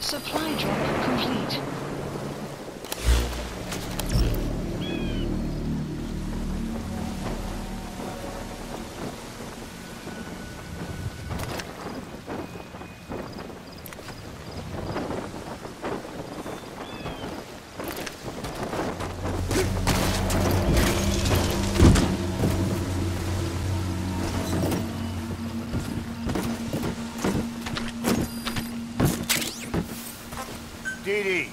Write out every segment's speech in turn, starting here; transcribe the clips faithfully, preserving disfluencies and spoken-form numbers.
Supply drop complete. D D.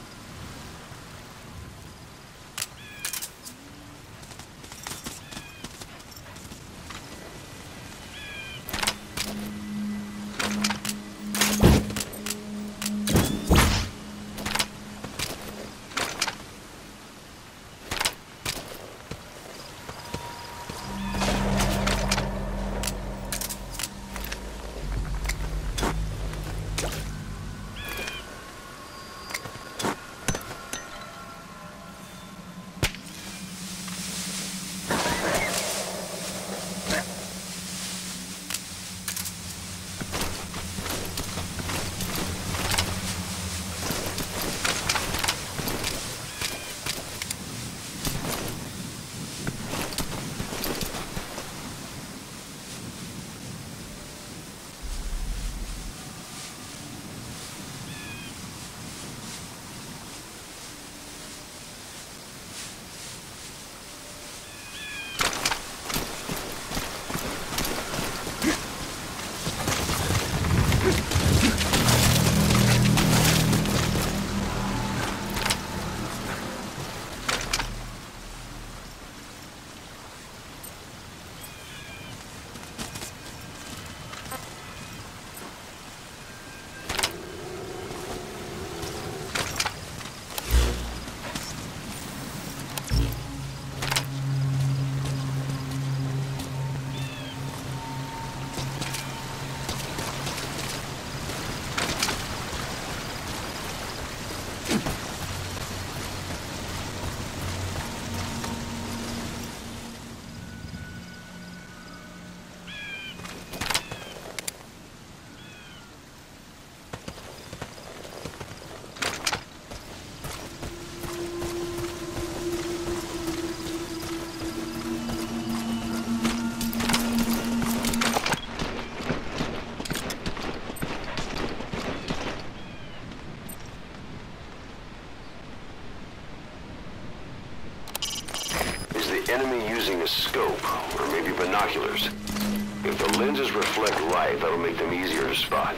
Enemy using a scope, or maybe binoculars. If the lenses reflect light, that'll make them easier to spot.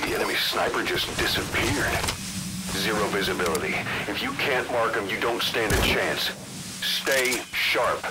The enemy sniper just disappeared. Zero visibility. If you can't mark him, you don't stand a chance. Stay sharp.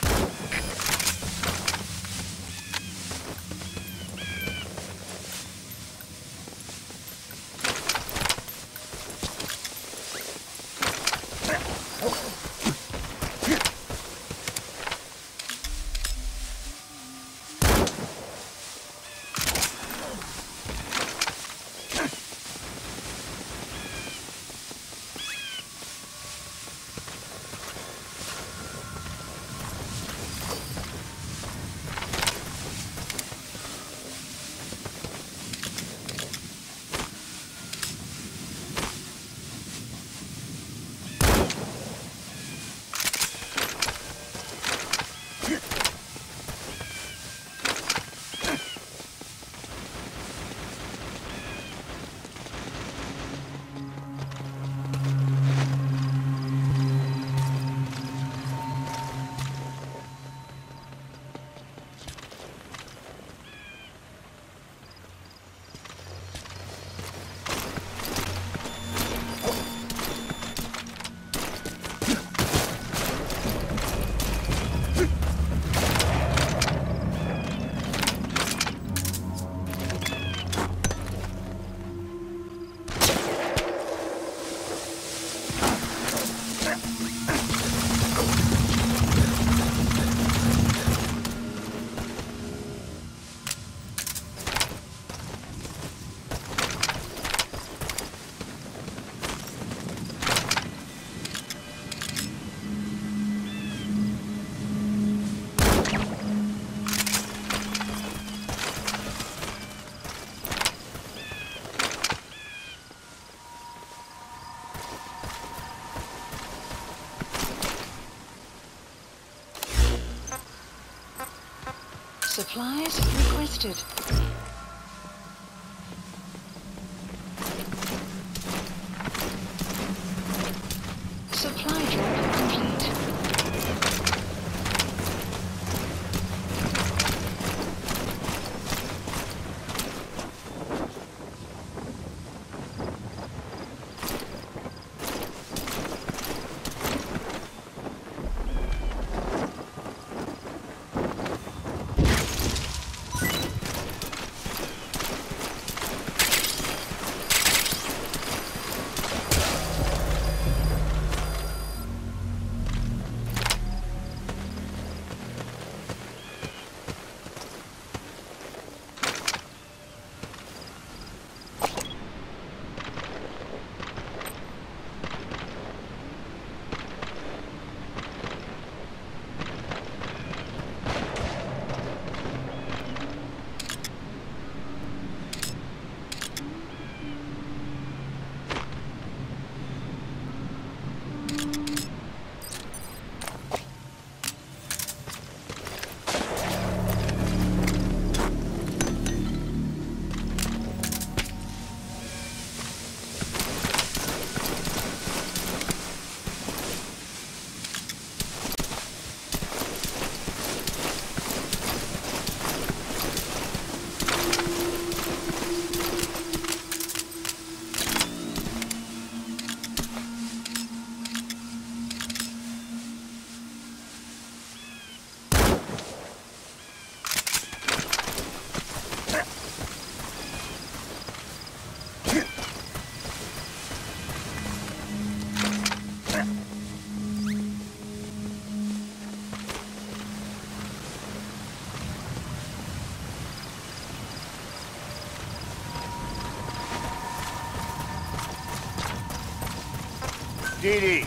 Supplies requested. Supply drop complete. D D.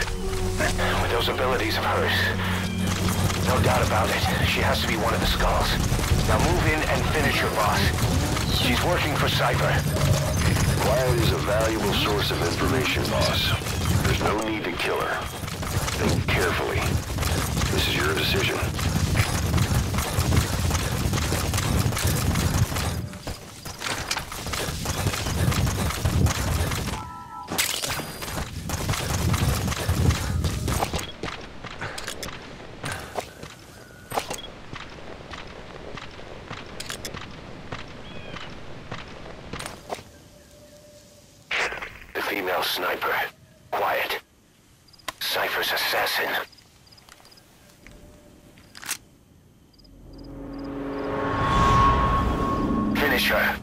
With those abilities of hers, no doubt about it, she has to be one of the Skulls. Now move in and finish her boss. She's working for Cypher. Quiet is a valuable source of information, boss. There's no need to kill her. Think carefully. This is your decision. Female sniper. Quiet. Cypher's assassin. Finish her.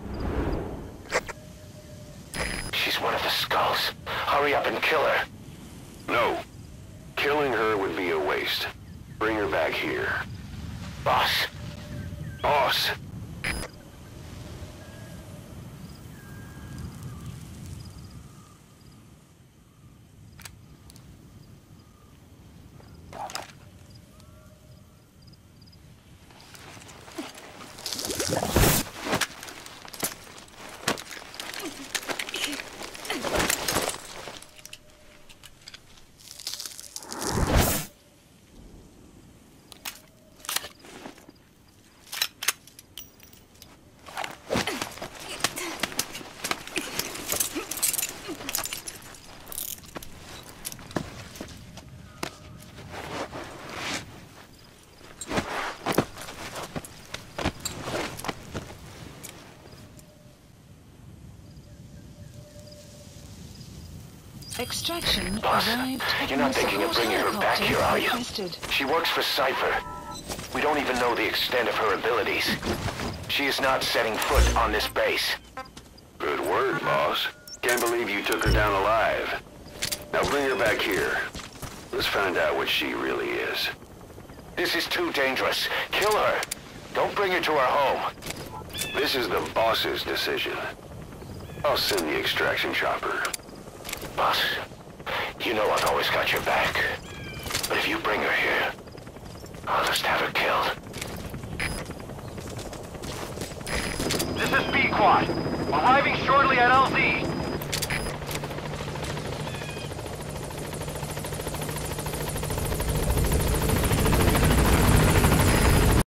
She's one of the Skulls. Hurry up and kill her. No. Killing her would be a waste. Bring her back here. Boss. Boss. Extraction Boss, arrived at you're not the thinking of support bringing her back helicopter here, are you? requested. She works for Cypher. We don't even know the extent of her abilities. She is not setting foot on this base. Good word, boss. Can't believe you took her down alive. Now bring her back here. Let's find out what she really is. This is too dangerous. Kill her. Don't bring her to our home. This is the boss's decision. I'll send the extraction chopper. Boss, you know I've always got your back. But if you bring her here, I'll just have her killed. This is B-Quad. Arriving shortly at L Z.